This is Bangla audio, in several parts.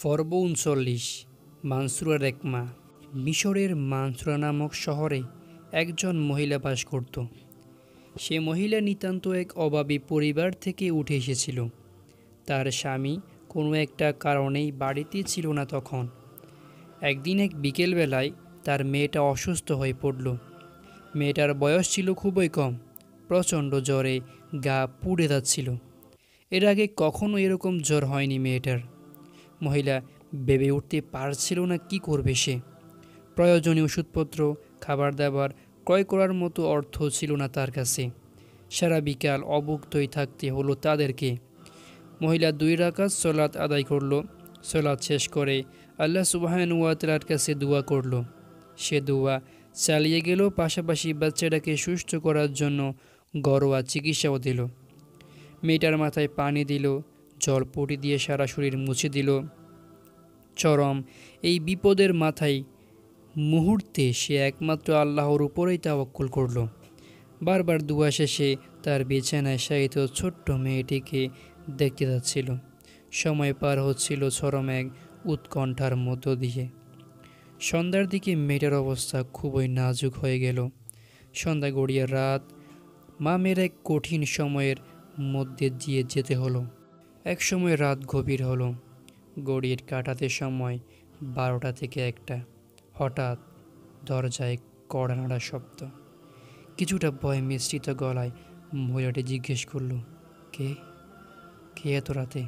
পর্ব ৩৯ মানসুরার এক মা। মিশরের মানসুরা নামক শহরে একজন মহিলা বাস করত। সে মহিলা নিতান্ত এক অভাবী পরিবার থেকে উঠে এসেছিল। তার স্বামী কোনো একটা কারণেই বাড়িতে ছিল না তখন। একদিন এক বিকেলবেলায় তার মেয়েটা অসুস্থ হয়ে পড়ল। মেয়েটার বয়স ছিল খুবই কম। প্রচণ্ড জ্বরে গা পুড়ে যাচ্ছিল। এর আগে কখনো এরকম জ্বর হয়নি মেয়েটার। মহিলা ভেবে উঠতে পারছিল না কি করবে সে। প্রয়োজনীয় ওষুধপত্র, খাবার দাবার ক্রয় করার মতো অর্থ ছিল না তার কাছে। সারা বিকাল অভুক্তই থাকতে হলো তাদেরকে। মহিলা 2 রাকাত সলাত আদায় করলো। সলাত শেষ করে আল্লাহ সুবহানাহু ওয়া তাআলার কাছে দোয়া করলো। সে দোয়া চালিয়ে গেল, পাশাপাশি বাচ্চাটাকে সুস্থ করার জন্য ঘরোয়া চিকিৎসাও দিল। মেয়েটার মাথায় পানি দিল, জলপটি দিয়ে সারা শরীর মুছে দিল। চরম এই বিপদের মাথায় মুহূর্তে সে একমাত্র আল্লাহর উপরেই তাওয়াক্কুল করল। বারবার দোয়া শেষে তার বিছানায় শায়িত ছোট্ট মেয়েটিকে দেখতে যাচ্ছিল। সময় পার হচ্ছিল চরম এক উৎকণ্ঠার মধ্য দিয়ে। সন্ধ্যার দিকে মেয়েটার অবস্থা খুবই নাজুক হয়ে গেল। সন্ধ্যা গড়িয়ে রাত। মামের এক কঠিন সময়ের মধ্যে দিয়ে যেতে হলো। এক সময় রাত গভীর হলো। ঘড়ির কাঁটাতে সময় 12টা থেকে 1টা। হঠাৎ দরজায় কড়া নাড়া শব্দ। কিছুটা ভয় মিশ্রিত গলায় মহিলাটি জিজ্ঞেস করল, কে কে এত রাতে?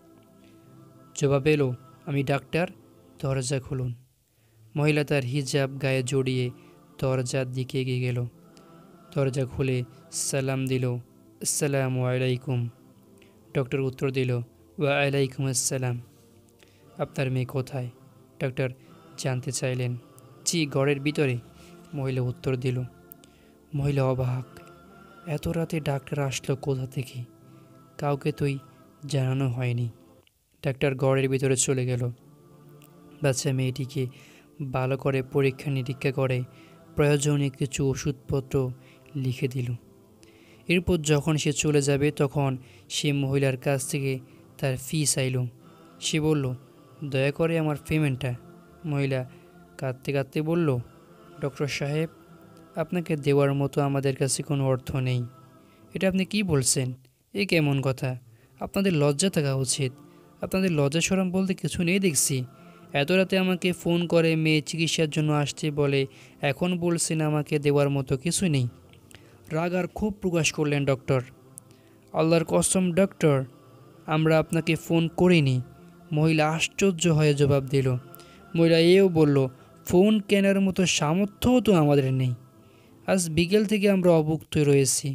জবাব এলো, আমি ডাক্তার, দরজা খুলুন। মহিলা তার হিজাব গায়ে জড়িয়ে দরজার দিকে এগিয়ে গেল। দরজা খুলে সালাম দিল, আসসালামু আলাইকুম। ডক্টর উত্তর দিল, ওয়া আলাইকুম আসসালাম। আপনার মেয়ে কোথায়? ডাক্তার জানতে চাইলেন। জি, ঘরের ভিতরে, মহিলা উত্তর দিল। মহিলা অবাক, এত রাতে ডাক্তার আসলো কোথা থেকে? কাউকে তুই জানানো হয়নি। ডাক্তার ঘরের ভিতরে চলে গেল। বাচ্চা মেয়েটিকে ভালো করে পরীক্ষা নিরীক্ষা করে প্রয়োজনীয় কিছু ওষুধপত্র লিখে দিল। এরপর যখন সে চলে যাবে তখন সে মহিলার কাছ থেকে তার ফি চাইল। সে বলল, দয়া করে আমার পেমেন্টটা। মহিলা কাঁদতে কাঁদতে বলল, ডক্টর সাহেব, আপনাকে দেওয়ার মতো আমাদের কাছে কোনো অর্থ নেই। এটা আপনি কি বলছেন? এ কেমন কথা? আপনাদের লজ্জা থাকা উচিত। আপনাদের লজ্জা শরম বলতে কিছু নেই দেখছি। এত রাতে আমাকে ফোন করে মেয়ে চিকিৎসার জন্য আসতে বলে, এখন বলছেন আমাকে দেওয়ার মতো কিছু নেই। রাগ আর খুব প্রকাশ করলেন ডক্টর। আল্লাহর কসম ডক্টর, আমরা আপনাকে ফোন করিনি। মহিলা আশ্চর্য হয়ে জবাব দিল। মহিলা এও বলল, ফোন কেনার মতো সামর্থ্যও তো আমাদের নেই। আজ বিকেল থেকে আমরা অভুক্তই রয়েছি।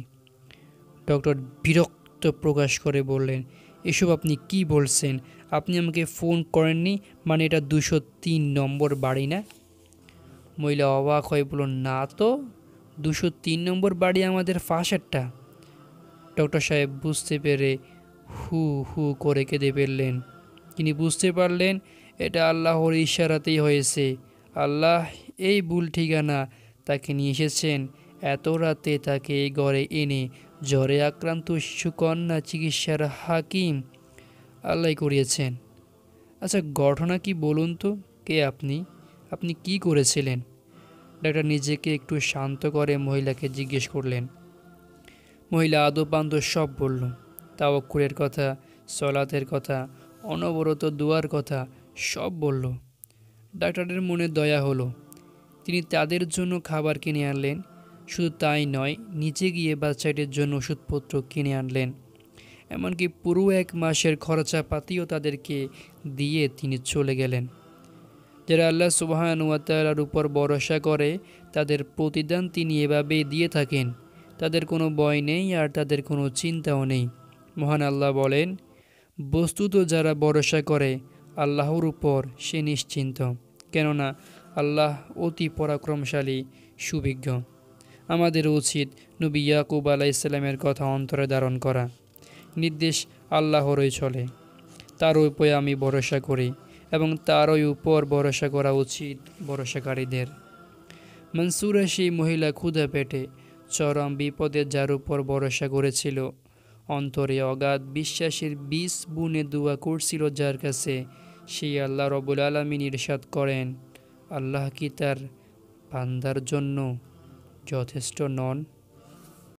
ডক্টর বিরক্ত প্রকাশ করে বললেন, এসব আপনি কি বলছেন? আপনি আমাকে ফোন করেননি মানে এটা 203 নম্বর বাড়ি না? মহিলা অবাক হয়ে বলল, না তো, 203 নম্বর বাড়ি আমাদের পাশেরটা। ডক্টর সাহেব বুঝতে পেরে হু হু করে কেঁদে ফেললেন। তিনি বুঝতে পারলেন এটা আল্লাহর ইশারাতেই হয়েছে। আল্লাহ এই ভুল ঠিকানা তাকে নিয়ে এসেছেন। এত রাতে তাকে এই ঘরে এনে জ্বরে আক্রান্ত শিশুকন্যা চিকিৎসার হাকিম আল্লাহ করিয়েছেন। আচ্ছা, ঘটনা কি বলুন তো? কে আপনি? আপনি কি করেছিলেন? ডাক্তার নিজেকে একটু শান্ত করে মহিলাকে জিজ্ঞেস করলেন। মহিলা আদোপান্ত সব বলল। তাওয়াক্কুলের কথা, সলাতের কথা, অনবরত দুয়ার কথা সব বলল। ডাক্তারের মনে দয়া হলো। তিনি তাদের জন্য খাবার কিনে আনলেন। শুধু তাই নয়, নিচে গিয়ে বাচ্চাটির জন্য ওষুধপত্র কিনে আনলেন। এমনকি পুরো 1 মাসের খরচাপাতিও তাদেরকে দিয়ে তিনি চলে গেলেন। যারা আল্লাহ সুবহানাহু ওয়া তাআলার উপর ভরসা করে তাদের প্রতিদান তিনি এভাবেই দিয়ে থাকেন। তাদের কোনো ভয় নেই আর তাদের কোনো চিন্তাও নেই। মহান আল্লাহ বলেন, বস্তুত যারা ভরসা করে আল্লাহর উপর সে নিশ্চিন্ত, কেননা আল্লাহ অতি পরাক্রমশালী, সুবিজ্ঞ। আমাদের উচিত নবী ইয়াকুব আলাইহিস সালামের কথা অন্তরে ধারণ করা। নির্দেশ আল্লাহরই চলে, তার উপরে আমি ভরসা করি এবং তারই উপর ভরসা করা উচিত ভরসাকারীদের। মনসুরা সেই মহিলা ক্ষুধা পেটে চরম বিপদে যার উপর ভরসা করেছিল, অন্তরে অগাধ বিশ্বাসের বীজ বুনে দোয়া করছিল যার কাছে, সেই আল্লাহ রব্বুল আলামিন ইরশাদ করেন, আল্লাহ কি তার বান্দার জন্য যথেষ্ট নন?